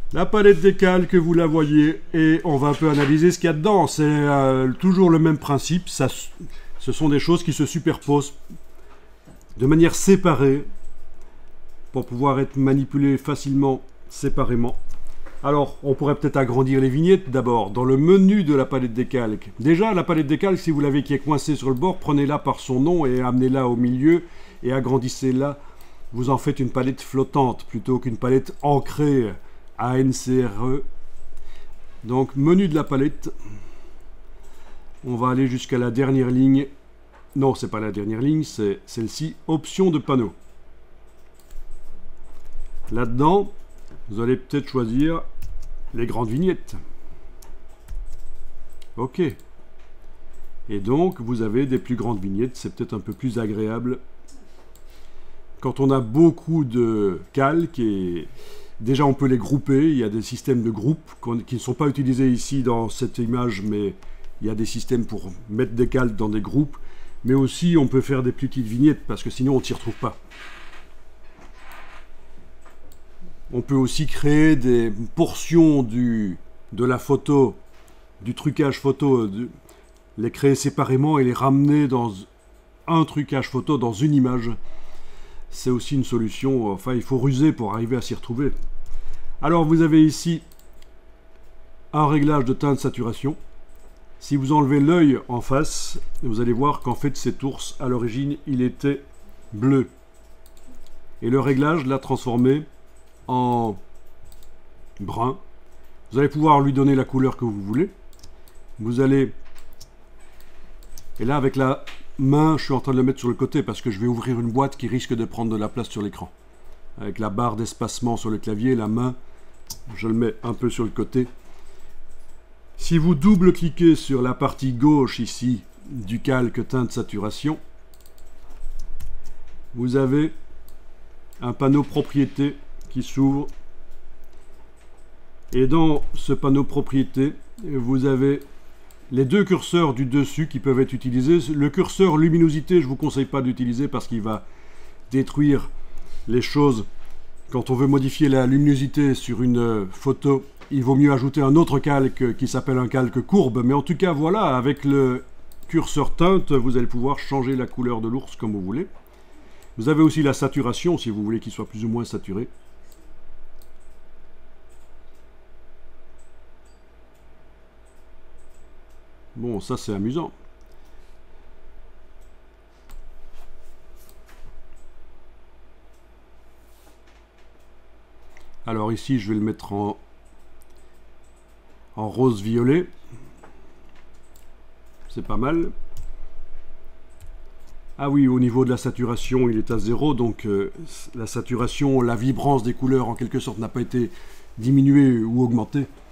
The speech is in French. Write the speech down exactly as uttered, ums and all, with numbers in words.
La palette des calques, vous la voyez, et on va un peu analyser ce qu'il y a dedans. C'est euh, toujours le même principe. Ça, ce sont des choses qui se superposent de manière séparée pour pouvoir être manipulées facilement séparément. Alors, on pourrait peut-être agrandir les vignettes d'abord dans le menu de la palette des calques. Déjà, la palette des calques, si vous l'avez qui est coincée sur le bord, prenez-la par son nom et amenez-la au milieu et agrandissez-la. Vous en faites une palette flottante plutôt qu'une palette ancrée. A N C R E. Donc, menu de la palette. On va aller jusqu'à la dernière ligne. Non, c'est pas la dernière ligne, c'est celle-ci. Option de panneau. Là-dedans, vous allez peut-être choisir les grandes vignettes. Ok. Et donc, vous avez des plus grandes vignettes. C'est peut-être un peu plus agréable. Quand on a beaucoup de calques et... Déjà, on peut les grouper, il y a des systèmes de groupe qui ne sont pas utilisés ici dans cette image, mais il y a des systèmes pour mettre des calques dans des groupes. Mais aussi, on peut faire des petites vignettes, parce que sinon, on ne s'y retrouve pas. On peut aussi créer des portions du, de la photo, du trucage photo, de, les créer séparément et les ramener dans un trucage photo, dans une image. C'est aussi une solution, enfin il faut ruser pour arriver à s'y retrouver. Alors vous avez ici un réglage de teinte saturation. Si vous enlevez l'œil en face, vous allez voir qu'en fait cet ours, à l'origine, il était bleu. Et le réglage l'a transformé en brun. Vous allez pouvoir lui donner la couleur que vous voulez. Vous allez... Et là avec la... main, je suis en train de le mettre sur le côté parce que je vais ouvrir une boîte qui risque de prendre de la place sur l'écran. Avec la barre d'espacement sur le clavier, la main, je le mets un peu sur le côté. Si vous double-cliquez sur la partie gauche ici du calque teinte saturation, vous avez un panneau propriétés qui s'ouvre. Et dans ce panneau propriétés, vous avez les deux curseurs du dessus qui peuvent être utilisés. Le curseur luminosité, je ne vous conseille pas d'utiliser parce qu'il va détruire les choses. Quand on veut modifier la luminosité sur une photo, il vaut mieux ajouter un autre calque qui s'appelle un calque courbe. Mais en tout cas, voilà, avec le curseur teinte, vous allez pouvoir changer la couleur de l'ours comme vous voulez. Vous avez aussi la saturation, si vous voulez qu'il soit plus ou moins saturé. Bon, ça c'est amusant. Alors ici, je vais le mettre en, en rose-violet. C'est pas mal. Ah oui, au niveau de la saturation, il est à zéro. Donc euh, la saturation, la vibrance des couleurs, en quelque sorte, n'a pas été diminuée ou augmentée.